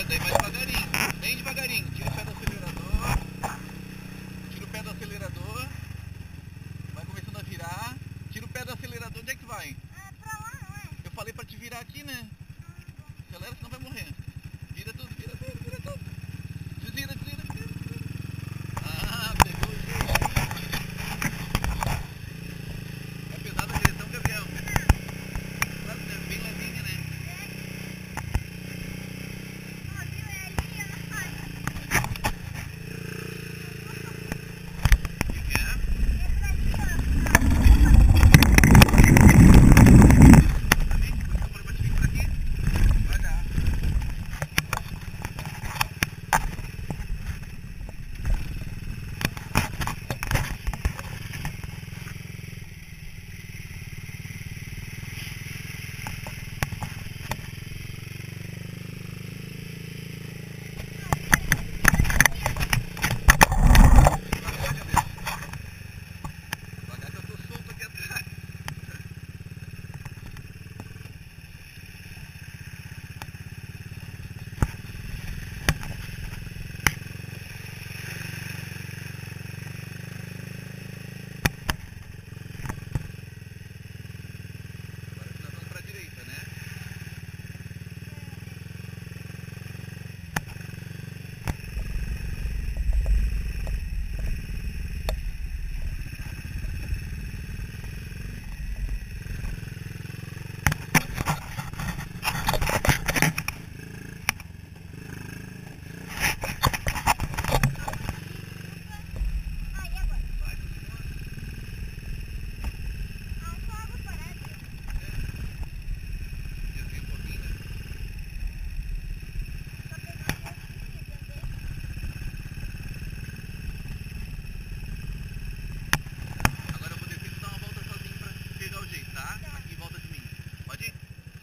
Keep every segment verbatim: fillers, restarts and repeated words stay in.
daí vai devagarinho, bem devagarinho. Tira o pé do acelerador. Tira o pé do acelerador. Vai começando a virar. Tira o pé do acelerador. Onde é que tu vai? É pra lá, não é? Eu falei pra te virar aqui, né? Acelera, senão vai morrer. Vira tudo, vira tudo, vira tudo. Desvira, desvira, desvira. Ah, pegou o jeito. É pesada a direção, Gabriel? Claro, né? Bem levinha, né? Ó, viu? É ali, é na faixa. O que que é? É pra ali, ó. Também, depois que eu falei pra te vir por aqui. Vai dar. Devagar que eu tô solto aqui atrás. Agora que nós vamos pra direita, né? Aí, agora. Vai, continua. Ah, só água parada. Desvia um pouquinho, né? Só pegar um pouquinho, entendeu? Agora eu vou descer e dar uma volta sozinho pra pegar o jeito, tá? Tá. Aqui em volta de mim. Pode ir?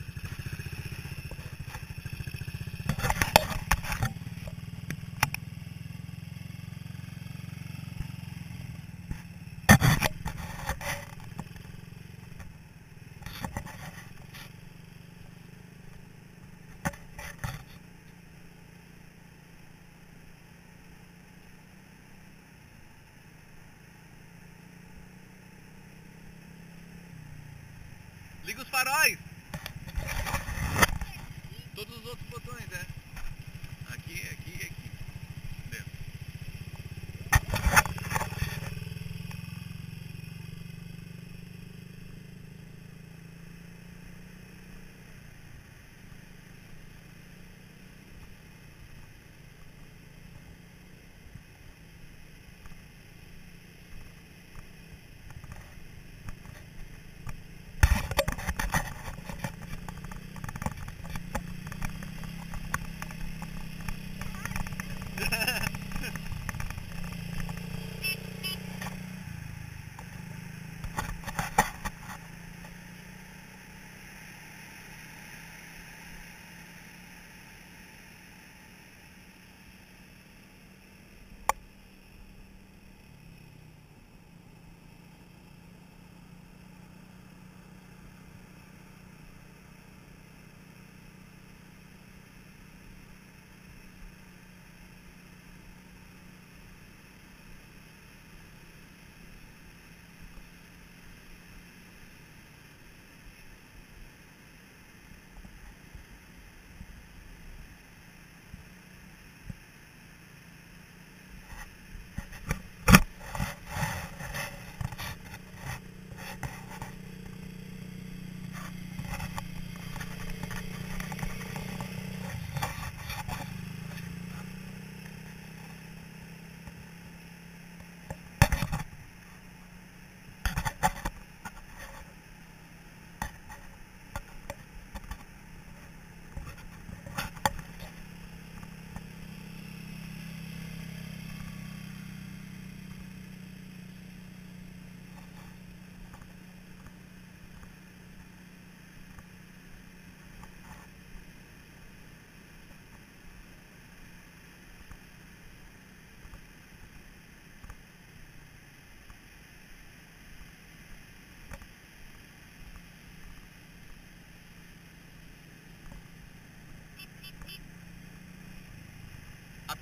Liga os faróis! Todos os outros botões, é. Aqui, aqui e aqui. Deu.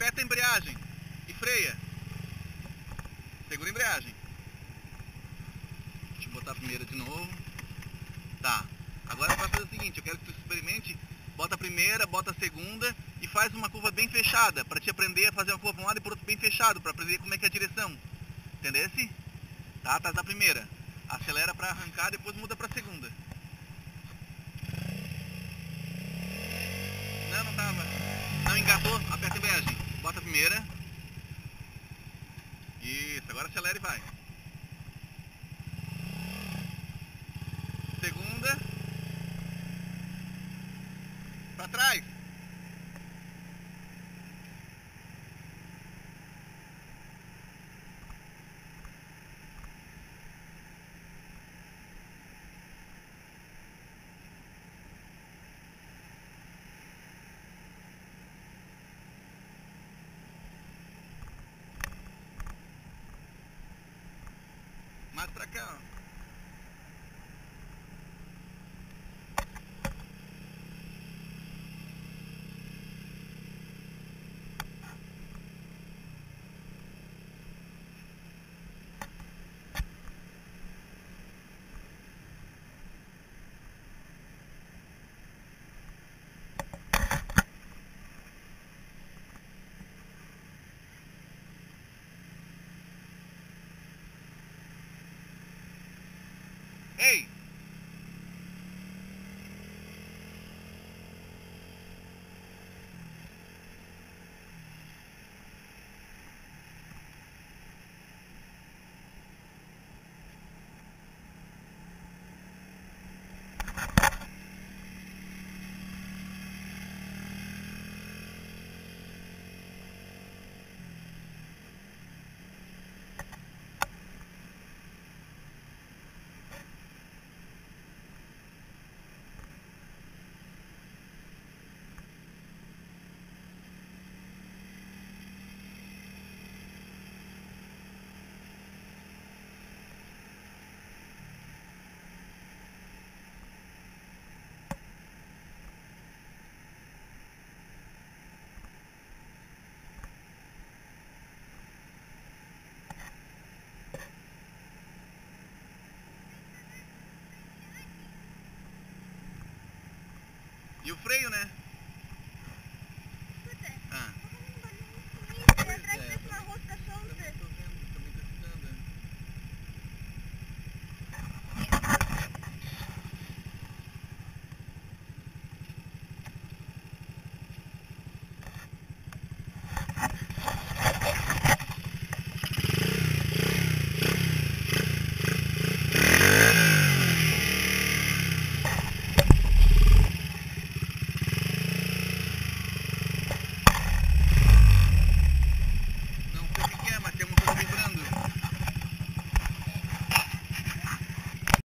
aperta a embreagem e freia. Segura a embreagem. Deixa eu botar a primeira de novo. Tá. Agora você vai fazer o seguinte, eu quero que tu experimente, bota a primeira, bota a segunda e faz uma curva bem fechada, para te aprender a fazer uma curva para um lado e para outro bem fechado, para aprender como é que é a direção. Entendesse? Tá, atrás da primeira. Acelera para arrancar, depois muda para a segunda. Não, não tava. Não engatou, aperta a embreagem. Bota a primeira. Isso, agora acelera e vai. Segunda. Para trás. Mais pra cá, ó. Ei! E o freio, né? Escuta, Ah. tá fazendo um barulho muito sinistro, atrás é, parece uma rosca solta. Também tô vendo, também tô escutando.